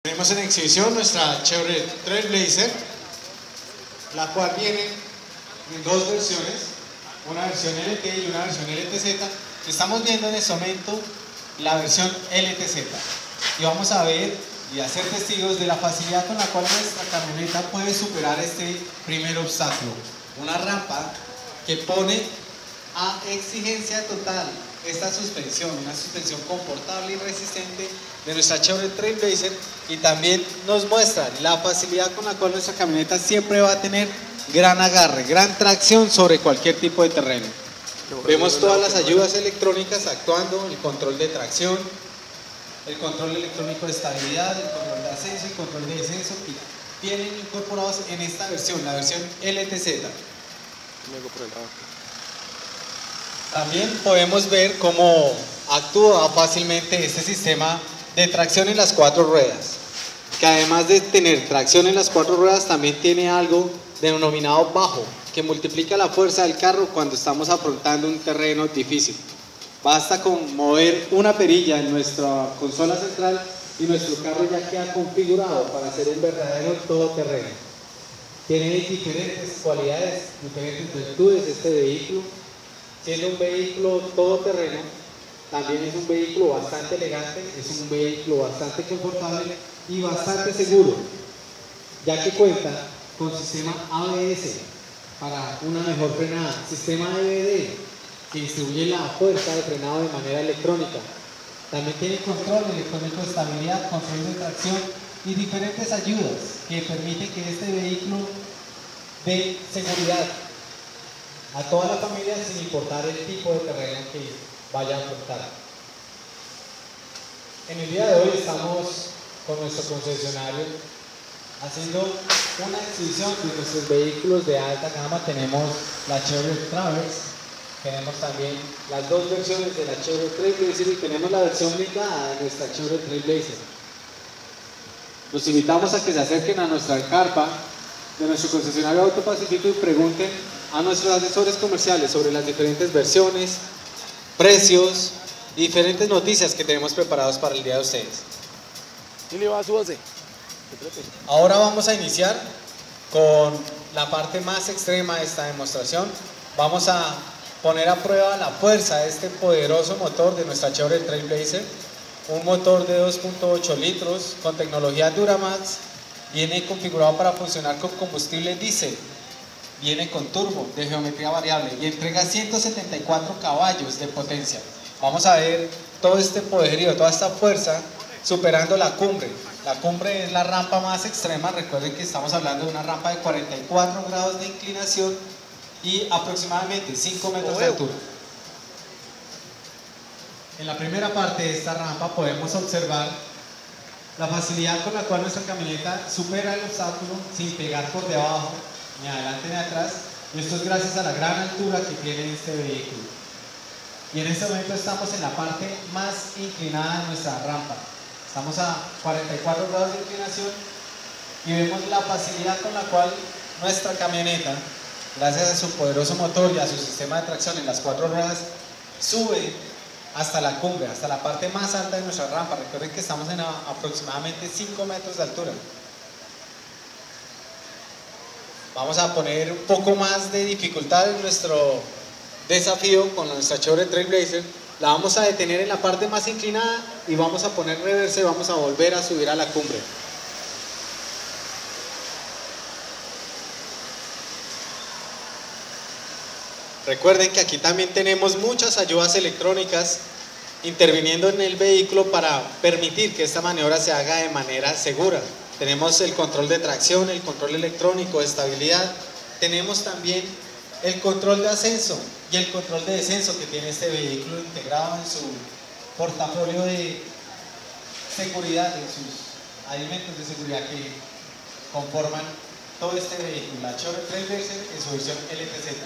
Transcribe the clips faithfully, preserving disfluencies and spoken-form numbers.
Tenemos en exhibición nuestra Chevrolet Trailblazer, la cual viene en dos versiones, una versión L T y una versión L T Z. Estamos viendo en este momento la versión L T Z y vamos a ver y a ser testigos de la facilidad con la cual nuestra camioneta puede superar este primer obstáculo, una rampa que pone a exigencia total esta suspensión, una suspensión confortable y resistente de nuestra Chevrolet Trailblazer, y también nos muestra la facilidad con la cual nuestra camioneta siempre va a tener gran agarre, gran tracción sobre cualquier tipo de terreno. Vemos todas las ayudas electrónicas actuando, el control de tracción, el control electrónico de estabilidad, el control de ascenso y control de descenso, que vienen incorporados en esta versión, la versión L T Z. También podemos ver cómo actúa fácilmente este sistema de tracción en las cuatro ruedas, que además de tener tracción en las cuatro ruedas también tiene algo denominado bajo, que multiplica la fuerza del carro cuando estamos afrontando un terreno difícil. Basta con mover una perilla en nuestra consola central y nuestro carro ya queda configurado para ser un verdadero todoterreno. Tiene diferentes cualidades, diferentes virtudes este vehículo. Siendo un vehículo todoterreno, también es un vehículo bastante elegante, es un vehículo bastante confortable y bastante seguro, ya que cuenta con sistema A B S para una mejor frenada, sistema E B D que distribuye la fuerza de frenado de manera electrónica. También tiene control electrónico de estabilidad, control de tracción y diferentes ayudas que permiten que este vehículo dé seguridad a toda la familia sin importar el tipo de terreno que vaya a afrontar. En el día de hoy estamos con nuestro concesionario haciendo una exhibición de nuestros vehículos de alta gama. Tenemos la Chevrolet Traverse, tenemos también las dos versiones de la Chevrolet Trailblazer y tenemos la versión blindada de nuestra Chevrolet Trailblazer. Los invitamos a que se acerquen a nuestra carpa de nuestro concesionario Auto Pacífico y pregunten a nuestros asesores comerciales sobre las diferentes versiones, precios y diferentes noticias que tenemos preparados para el día de ustedes. Ahora vamos a iniciar con la parte más extrema de esta demostración. Vamos a poner a prueba la fuerza de este poderoso motor de nuestra Chevrolet Trailblazer, un motor de dos punto ocho litros con tecnología Duramax. Viene configurado para funcionar con combustible diésel, viene con turbo de geometría variable y entrega ciento setenta y cuatro caballos de potencia. Vamos a ver todo este poderío, toda esta fuerza superando la cumbre. La cumbre es la rampa más extrema. Recuerden que estamos hablando de una rampa de cuarenta y cuatro grados de inclinación y aproximadamente cinco metros de altura. En la primera parte de esta rampa podemos observar la facilidad con la cual nuestra camioneta supera el obstáculo sin pegar por debajo, ni adelante ni atrás, y esto es gracias a la gran altura que tiene este vehículo. Y en este momento estamos en la parte más inclinada de nuestra rampa. Estamos a cuarenta y cuatro grados de inclinación y vemos la facilidad con la cual nuestra camioneta, gracias a su poderoso motor y a su sistema de tracción en las cuatro ruedas, sube hasta la cumbre, hasta la parte más alta de nuestra rampa. Recuerden que estamos en a, aproximadamente cinco metros de altura. Vamos a poner un poco más de dificultad en nuestro desafío con nuestra Chevrolet Trailblazer. La vamos a detener en la parte más inclinada y vamos a poner reversa y vamos a volver a subir a la cumbre. Recuerden que aquí también tenemos muchas ayudas electrónicas interviniendo en el vehículo para permitir que esta maniobra se haga de manera segura. Tenemos el control de tracción, el control electrónico de estabilidad, tenemos también el control de ascenso y el control de descenso que tiene este vehículo integrado en su portafolio de seguridad, en sus elementos de seguridad que conforman todo este vehículo, la Chevrolet Trailblazer en su versión L T Z.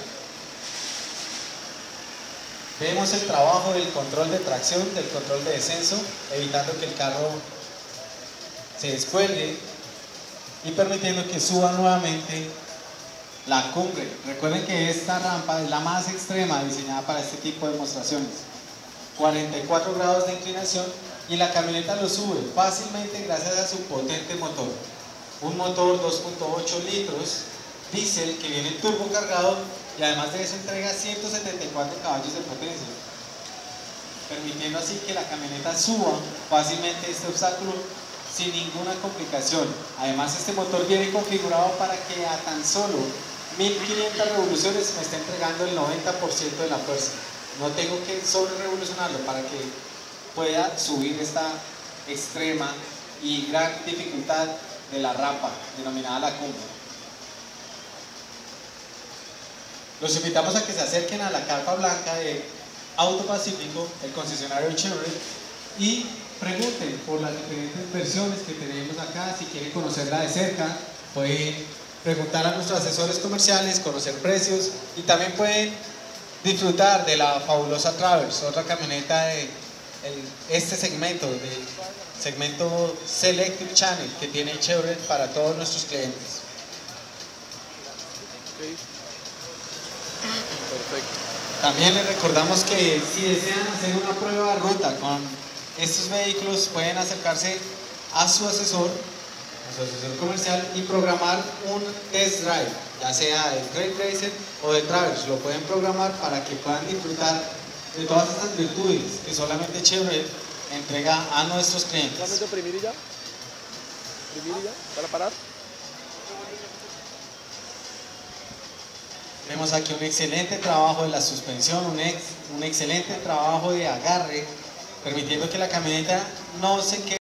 Vemos el trabajo del control de tracción, del control de descenso, evitando que el carro se descuelgue y permitiendo que suba nuevamente la cumbre. Recuerden que esta rampa es la más extrema diseñada para este tipo de demostraciones. cuarenta y cuatro grados de inclinación y la camioneta lo sube fácilmente gracias a su potente motor. Un motor dos punto ocho litros, diésel, que viene turbo cargado y además de eso entrega ciento setenta y cuatro caballos de potencia, permitiendo así que la camioneta suba fácilmente este obstáculo sin ninguna complicación. Además, este motor viene configurado para que a tan solo mil quinientas revoluciones me esté entregando el noventa por ciento de la fuerza. No tengo que sobre revolucionarlo para que pueda subir esta extrema y gran dificultad de la rampa, denominada la cumbre. Los invitamos a que se acerquen a la carpa blanca de Auto Pacífico, el concesionario Chevrolet, y pregunten por las diferentes versiones que tenemos acá. Si quieren conocerla de cerca, pueden preguntar a nuestros asesores comerciales, conocer precios, y también pueden disfrutar de la fabulosa Traverse, otra camioneta de el, este segmento, del segmento Selective Channel, que tiene Chevrolet para todos nuestros clientes. Perfecto. También les recordamos que si desean hacer una prueba de ruta con estos vehículos, pueden acercarse a su asesor, a su asesor comercial, y programar un test drive, ya sea de Trail Racer o de Traverse. Lo pueden programar para que puedan disfrutar de todas estas virtudes que solamente Chevrolet entrega a nuestros clientes. ¿Solamente oprimir y ya? ¿Oprimir y ya? ¿Para parar? Tenemos aquí un excelente trabajo de la suspensión, un, ex, un excelente trabajo de agarre, permitiendo que la camioneta no se quede